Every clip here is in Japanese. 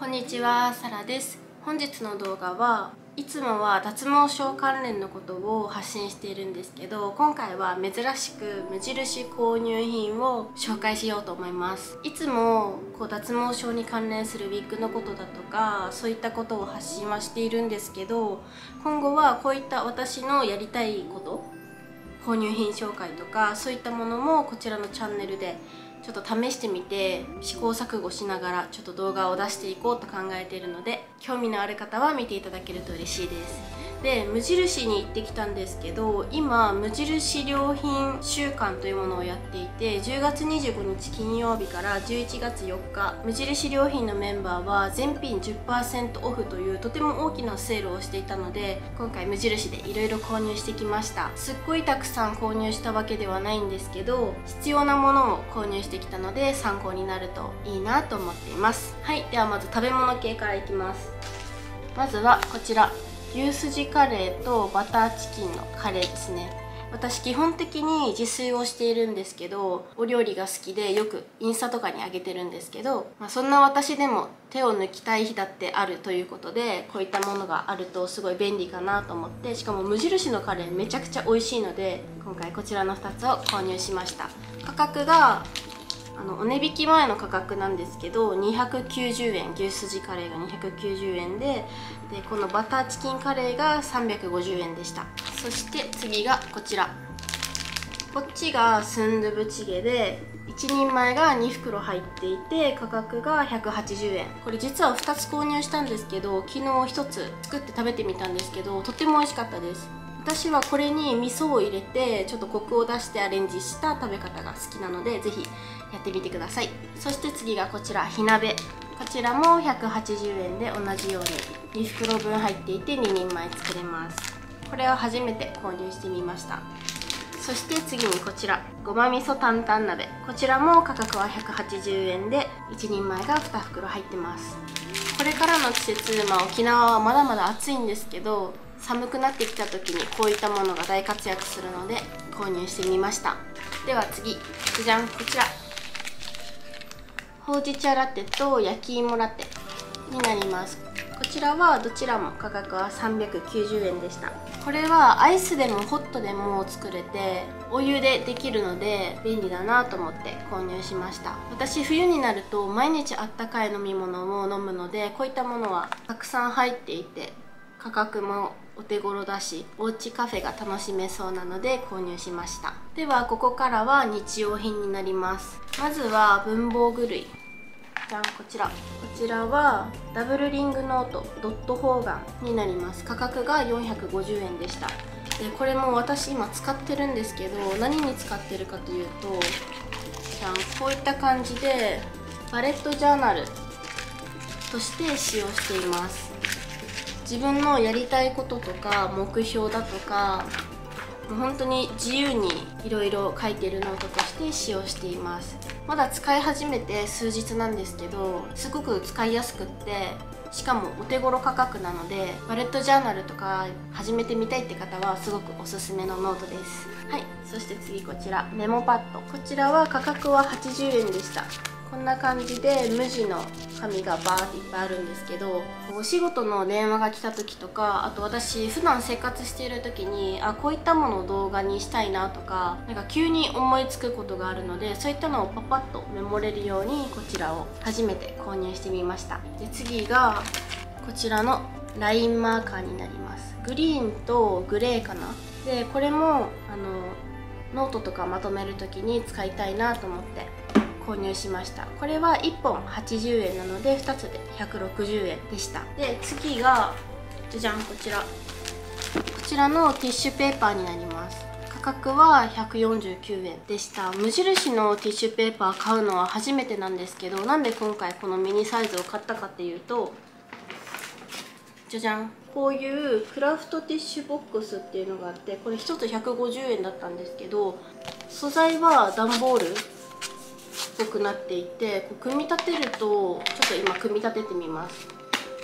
こんにちは、さらです。本日の動画はいつもは脱毛症関連のことを発信しているんですけど、今回は珍しく無印購入品を紹介しようと思います。いつも脱毛症に関連するウィッグのことだとかそういったことを発信はしているんですけど、今後はこういった私のやりたいこと、購入品紹介とかそういったものもこちらのチャンネルでちょっと試してみて試行錯誤しながらちょっと動画を出していこうと考えているので、興味のある方は見ていただけると嬉しいです。で、無印に行ってきたんですけど、今無印良品週間というものをやっていて、10月25日金曜日から11月4日無印良品のメンバーは全品 10% オフというとても大きなセールをしていたので、今回無印でいろいろ購入してきました。すっごいたくさん購入したわけではないんですけど、必要なものを購入してきたので参考になるといいなと思っています。はい、ではまず食べ物系からいきます。まずはこちら、牛すじカレーとバターチキンのカレーですね。私基本的に自炊をしているんですけど、お料理が好きでよくインスタとかにあげてるんですけど、そんな私でも手を抜きたい日だってあるということで、こういったものがあるとすごい便利かなと思って、しかも無印のカレーめちゃくちゃ美味しいので、今回こちらの2つを購入しました。価格がお値引き前の価格なんですけど290円、牛すじカレーが290円で、このバターチキンカレーが350円でした。そして次がこちら、こっちがスンドゥブチゲで1人前が2袋入っていて価格が180円。これ実は2つ購入したんですけど、昨日1つ作って食べてみたんですけど、とても美味しかったです。私はこれに味噌を入れてちょっとコクを出してアレンジした食べ方が好きなので、ぜひやってみてください。そして次がこちら、火鍋。こちらも180円で同じように2袋分入っていて2人前作れます。これは初めて購入してみました。そして次にこちら、ごま味噌担々鍋。こちらも価格は180円で1人前が2袋入ってます。これからの季節、沖縄はまだまだ暑いんですけど、寒くなってきた時にこういったものが大活躍するので購入してみました。では次、じゃん、こちら、ほうじ茶ラテと焼き芋ラテになります。こちらはどちらも価格は390円でした。これはアイスでもホットでも作れてお湯でできるので便利だなと思って購入しました。私冬になると毎日あったかい飲み物を飲むので、こういったものはたくさん入っていて価格もお手頃だし、おうちカフェが楽しめそうなので購入しました。ではここからは日用品になります。まずは文房具類。じゃん、こちらはダブルリングノートドット方眼になります。価格が450円でした。でこれも私今使ってるんですけど、何に使ってるかというと、じゃん、こういった感じでバレットジャーナルとして使用しています。自分のやりたいこととか目標だとか、もう本当に自由にいろいろ書いているノートとして使用しています。まだ使い始めて数日なんですけど、すごく使いやすくって、しかもお手頃価格なので、バレットジャーナルとか始めてみたいって方はすごくおすすめのノートです。はい、そして次こちら、メモパッド。こちらは価格は80円でした。こんな感じで無地の紙がバーっていっぱいあるんですけど、お仕事の電話が来た時とか、あと私普段生活している時にこういったものを動画にしたいなとか、急に思いつくことがあるので、そういったのをパパッとメモれるようにこちらを初めて購入してみました。で次がこちらのラインマーカーになります。グリーンとグレーかな。でこれもノートとかまとめる時に使いたいなと思って購入しました。これは1本80円なので2つで160円でした。で次がじゃじゃん、こちらのティッシュペーパーになります。価格は149円でした。無印のティッシュペーパー買うのは初めてなんですけど、なんで今回このミニサイズを買ったかっていうと、じゃじゃん、こういうクラフトティッシュボックスっていうのがあって、これ1つ150円だったんですけど、素材は段ボールっぽくなっていて、組み立てると、ちょっと今組み立ててみます。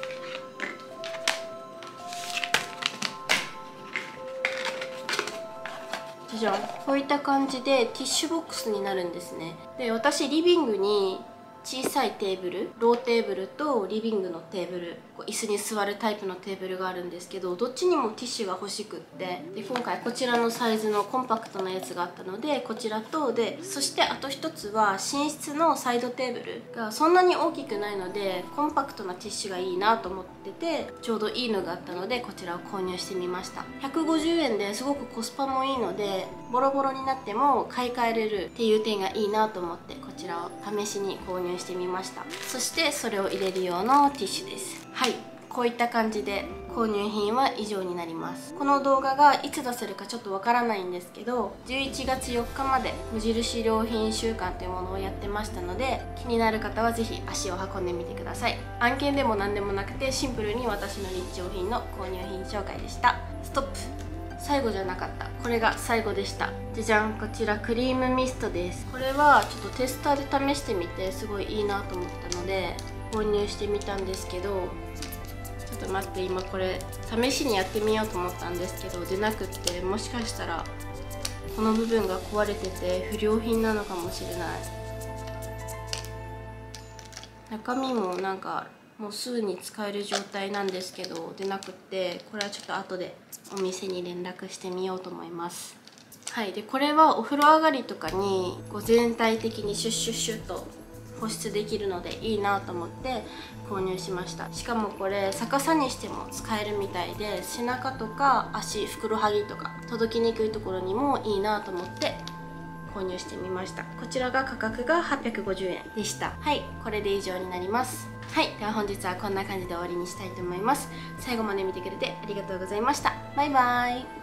じゃん、こういった感じでティッシュボックスになるんですね。で私リビングに小さいテーブル、ローテーブルとリビングのテーブル、椅子に座るタイプのテーブルがあるんですけど、どっちにもティッシュが欲しくって、で今回こちらのサイズのコンパクトなやつがあったので、こちらと、でそしてあと一つは寝室のサイドテーブルがそんなに大きくないので、コンパクトなティッシュがいいなと思ってて、ちょうどいいのがあったのでこちらを購入してみました。150円ですごくコスパもいいので、ボロボロになっても買い替えれるっていう点がいいなと思って、こちらを試しに購入してみました。そしてそれを入れる用のティッシュです。はい、こういった感じで購入品は以上になります。この動画がいつ出せるかちょっとわからないんですけど、11月4日まで無印良品週間というものをやってましたので、気になる方はぜひ足を運んでみてください。案件でも何でもなくて、シンプルに私の日用品の購入品紹介でした。ストップ。最後じゃなかった。これが最後でした。じゃじゃん、こちらクリームミストです。これはちょっとテスターで試してみてすごいいいなと思ったので購入してみたんですけど、ちょっと待って、今これ試しにやってみようと思ったんですけど出なくって、もしかしたらこの部分が壊れてて不良品なのかもしれない。中身もなんかもうすぐに使える状態なんですけど出なくって、これはちょっと後でお店に連絡してみようと思います。はい、でこれはお風呂上がりとかにこう全体的にシュッシュッシュッと保湿できるのでいいなと思って購入しました。しかもこれ逆さにしても使えるみたいで、背中とか足、ふくらはぎとか届きにくいところにもいいなと思って購入してみました。こちらが価格が850円でした。はい、これで以上になります。はい、では本日はこんな感じで終わりにしたいと思います。最後まで見てくれてありがとうございました。バイバーイ。